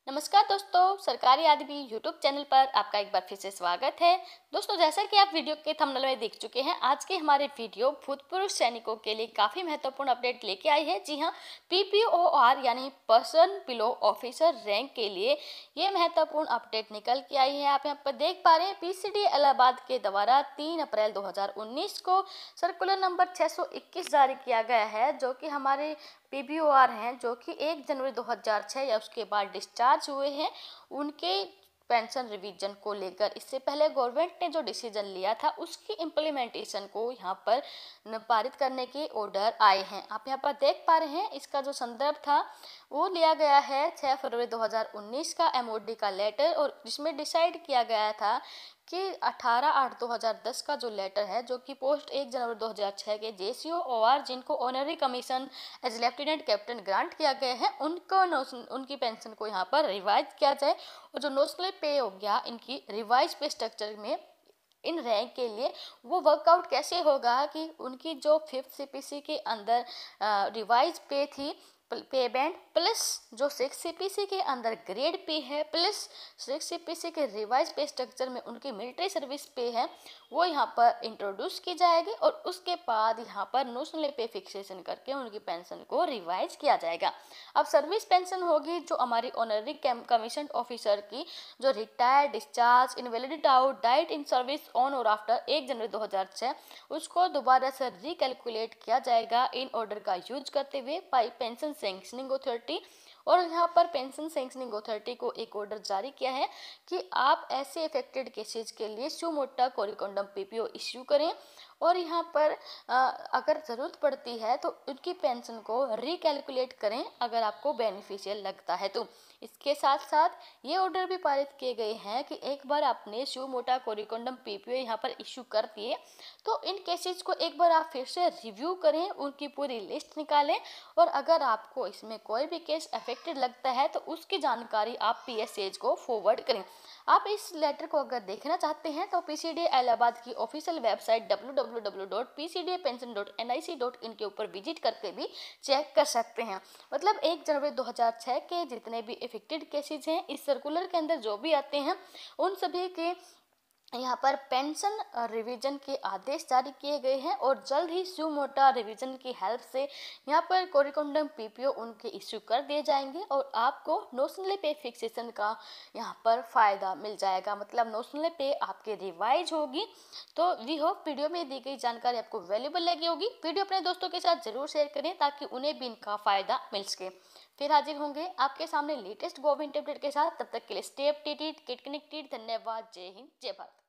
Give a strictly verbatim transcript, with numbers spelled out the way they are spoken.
नमस्कार दोस्तों, सरकारी आदमी यूट्यूब चैनल पर आपका एक बार फिर से स्वागत है। दोस्तों, जैसा कि आप वीडियो के थंबनेल में देख चुके हैं, आज के हमारे वीडियो भूतपूर्व सैनिकों के लिए काफ़ी महत्वपूर्ण अपडेट लेके आई है। जी हां, पी पी ओ आर यानी पर्सन बिलो ऑफिसर रैंक के लिए ये महत्वपूर्ण अपडेट निकल के आई है। आप यहाँ पर देख पा रहे हैं, पी सी डी इलाहाबाद के द्वारा तीन अप्रैल दो हज़ार उन्नीस को सर्कुलर नंबर छः सौ इक्कीस जारी किया गया है, जो कि हमारे पी बी ओ आर हैं जो कि एक जनवरी दो हज़ार छह या उसके बाद डिस्चार्ज हुए हैं, उनके पेंशन रिवीजन को लेकर इससे पहले गवर्नमेंट ने जो डिसीजन लिया था उसकी इम्प्लीमेंटेशन को यहाँ पर पारित करने के ऑर्डर आए हैं। आप यहाँ पर देख पा रहे हैं, इसका जो संदर्भ था वो लिया गया है छः फरवरी दो हज़ार उन्नीस का एम ओ डी का लेटर, और जिसमें डिसाइड किया गया था कि अठारह आठ दो हज़ार दस का जो लेटर है, जो कि पोस्ट एक जनवरी दो हज़ार छह के J C O O R जिनको honorary commission as lieutenant captain grant किया गया है, उनको उनकी पेंशन को यहाँ पर रिवाइज किया जाए। और जो नोशनल पे हो गया इनकी रिवाइज पे स्ट्रक्चर में इन रैंक के लिए, वो वर्कआउट कैसे होगा कि उनकी जो फिफ्थ सी पी सी के अंदर रिवाइज पे थी पे बैंड प्लस जो सिक्स सी पी सी के अंदर ग्रेड पे है plus six C P C के रिवाइज पे स्ट्रक्चर में उनकी मिलिट्री सर्विस पे है, वो यहाँ पर इंट्रोड्यूस की जाएगी। और उसके बाद यहाँ पर नोशनल पे फिक्सेशन करके उनकी पेंशन को रिवाइज किया जाएगा। अब सर्विस पेंशन होगी जो हमारी ऑनरी कमीशन ऑफिसर की जो retired, discharged, invalid out, died in service on और आफ्टर एक जनवरी दो हज़ार छह, उसको दोबारा से रिकैलकुलेट किया जाएगा इन ऑर्डर का यूज करते हुए बाई पेंशन सैंक्शनिंग अथॉरिटी। और यहाँ पर पेंशन सैंक्शनिंग अथॉरिटी को एक ऑर्डर जारी किया है कि आप ऐसे अफेक्टेड केसेज के लिए सुमोटो मोटा corrigendum P P O issue करें, और यहाँ पर आ, अगर ज़रूरत पड़ती है तो उनकी पेंशन को रिकैलकुलेट करें अगर आपको बेनिफिशियल लगता है तो। इसके साथ साथ ये ऑर्डर भी पारित किए गए हैं कि एक बार आपने सुमोटो मोटा कोरिकोंडम पी पी ओ यहाँ पर इश्यू कर दिए तो इन केसेज को एक बार आप फिर से रिव्यू करें, उनकी पूरी लिस्ट निकालें, और अगर आपको इसमें कोई भी केस अफेक्टेड लगता है तो उसकी जानकारी आप पी एस एज को फॉरवर्ड करें। आप इस लेटर को अगर देखना चाहते हैं तो पी सी डी इलाहाबाद की official website W W W dot P C D pension dot N I C dot in के ऊपर विजिट करके भी चेक कर सकते हैं। मतलब एक जनवरी दो हज़ार छह के जितने भी इफेक्टेड केसेज हैं इस सर्कुलर के अंदर जो भी आते हैं, उन सभी के यहाँ पर पेंशन रिवीजन के आदेश जारी किए गए हैं, और जल्द ही सुमोटो मोटा रिवीजन की हेल्प से यहाँ पर कोरिकोंडम पी पी ओ उनके इश्यू कर दिए जाएंगे और आपको नोशनल पे फिक्सेशन का यहाँ पर फ़ायदा मिल जाएगा। मतलब नोशनल पे आपके रिवाइज होगी। तो वी होप वीडियो में दी गई जानकारी आपको वैल्यूबल लगी होगी। वीडियो अपने दोस्तों के साथ जरूर शेयर करें ताकि उन्हें भी इनका फ़ायदा मिल सके। फिर हाजिर होंगे आपके सामने लेटेस्ट गवर्नमेंट अपडेट के साथ। तब तक के लिए स्टे अपडेटेड, गेट कनेक्टेड। धन्यवाद। जय हिंद, जय भारत।